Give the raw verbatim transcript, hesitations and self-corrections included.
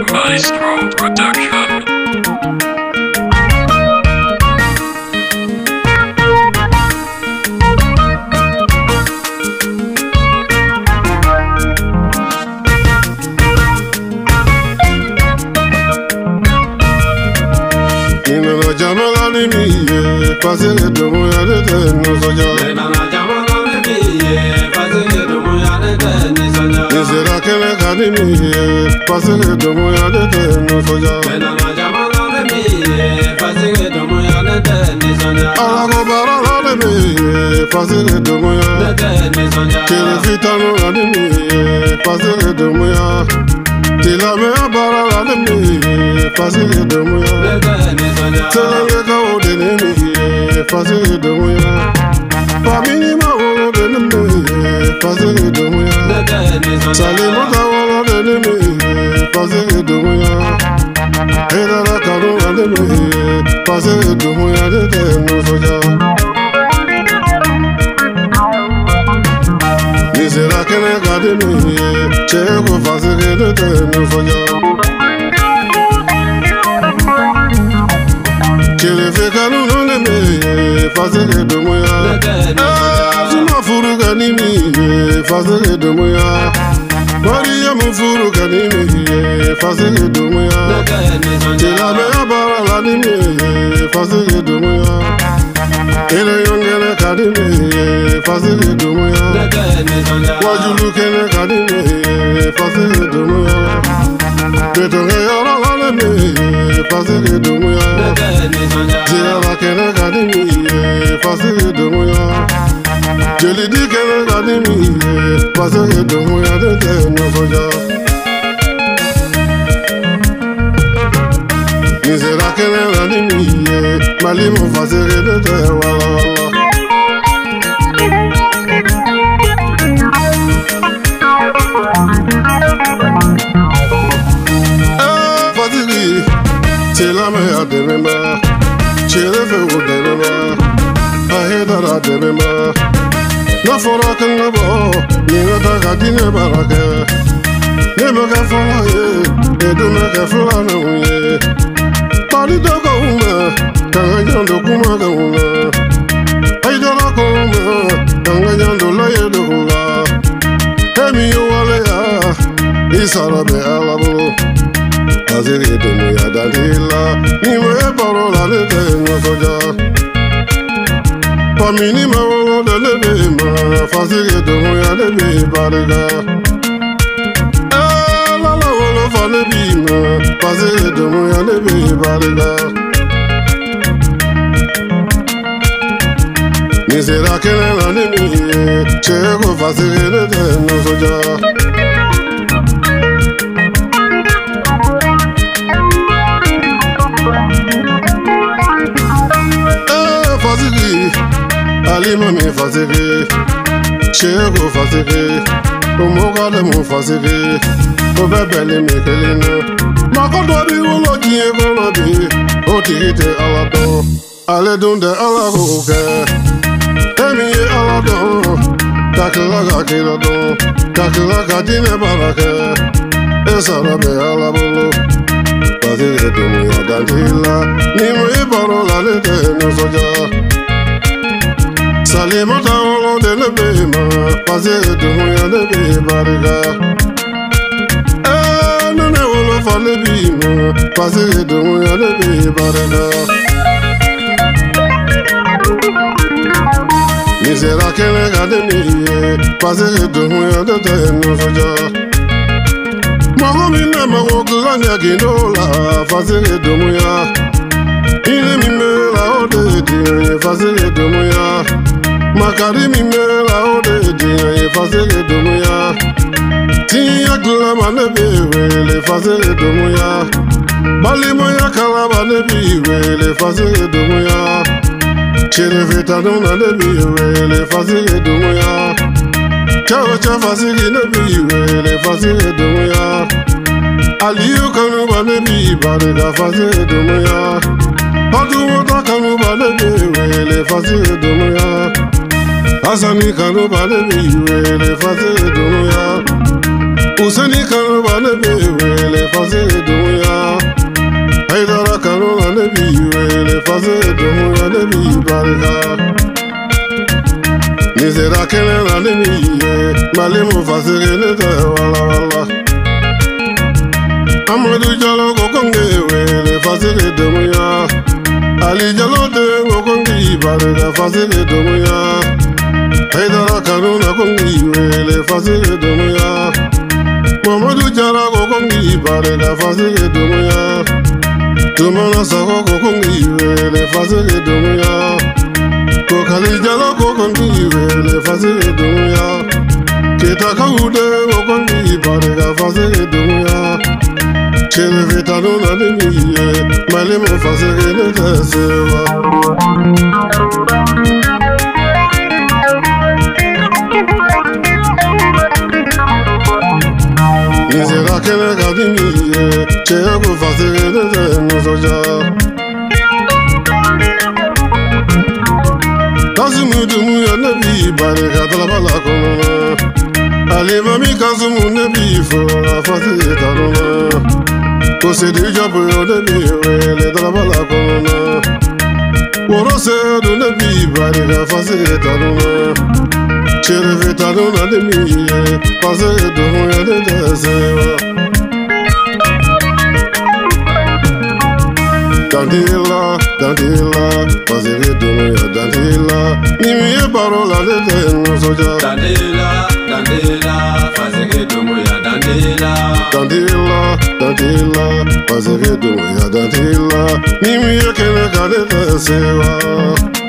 Maestro Production. Passer de mon yard de nos soldats. Is it a can academy? Passer de mon yard de nos soldats. Alago barala de me, passer de mon yard. Telefitano ademi, passer de mon yard. Tilame barala de me, passer de mon yard. Telanga de me, passer de mon yard. Famille ma wolo de me, passer de mon yard. Salimo ta wolo de me, passer de mon yard. Era la caro de me, passer de mon yard de nos soldats. Misera que ne garde me, chego passer de nos soldats. Kele fekanu none me, passer de mon yard. Zuma furu ganimi, passer de mon yard. Maria mufuru ganimi, passer de mon yard. Tela me abara lanimi, passer de mon yard. Ele yongele kadimi, passer de mon yard. Wajulu kele kadimi, passer de mon yard. Betonge yara lanimi, passer de mon yard. Tela kele kadimi, passer de mon yard. Jeli di kele kadimi, passer de mon yard de nos soldats. Misera kele kadimi, malimo passer de te wala wala. Eh, passer tela me ademema, chere fe udemema, ahedara ademema. Na fora kanga bo, ni na ta dine baraka. Ne me ka fora ye, e do me ka fora no ye. Pari do ko uma, kanga jando kuma ka uma. Ai do la ko uma, kanga jando la ye do la. Emi yo wale ya, isara be alabo. Azeri do mo ya dalila, ni me parola le te no soja. Pamini ma wolo de lebe ma, fasige de mo ya lebe barga. Eh, la la wolo fa lebi ma, fasige de mo ya lebe barga. Misera kene na nemi, chego fasige de te no soja. Eh, fasige. Alima mi fasege, chego fasege, omoga le mo fasege, obebele mi kelina. Makoto bi wolo jiye kono bi, otite alado, ale dunde alago ke. Emi ye alado, takilaga kilado, takilaga dine barake, esara be alabolo. Fasege dumu ya dantila, ni mo ye parola le te no soja. Salimo ta wolo de lebe ma, passer de mon ya lebe barga. Eh, nune wolo fa lebi ma, passer de mon ya lebe barga. Misera kele kademi, passer de mon ya de te no soja. Mago mine mago kanya kindola, passer de mon ya. Ile mi me la ode di, passer de mon ya. Makari mi me la ode di, passer de mon ya. Tiya glama ne be le passer de mon ya. Bali mo ya kalaba ne bi le passer de mon ya. Chere veta dona ne bi le passer de mon ya. Chao cha passer ne bi le passer de mon ya. Aliyu kanu ba ne bi barga passer de mon ya. Patu mota kanu ba ne bi le passer de mon ya. Asani kanu ba ne bi le passer de mon ya. Usani kanu ba ne bi le passer de mon ya. Malimu fasiri nete wala wala. Amadou Diallo kokonge wele fasiri dumuya. Ali Diallo de kokongi barega fasiri dumuya. Haidara Kanuna kongi wele fasiri dumuya. Mamadou Diallo kokongi barega fasiri dumuya. Tumana Sako kokongi wele fasiri dumuya. Kokali Diallo kokongi wele fasiri dumuya. Kita kaude kokongi barega fasiri dumuya. Chele vitano na demiye, Malimu fasiri nete sewa. Nizera kene kadimiye, Chele fasiri nete nusoja. Kasumu dumuya nebi barega talabala konona. Alimami kasumu nebi fora fasiri tanona. Kose di jabu nebi wele talabala konona. Worose du nebi barega fasiri tanona. Chere vitanona demiye, fasiri dumuya nete sewa. Dandila, dandila, fasiri dumuya dandila. Nimiye barola nete nusoja. Dandila, dandila, fasiri dumuya dandila. Dandila, dandila, fasiri dumuya dandila. Nimiye kene kanete sewa.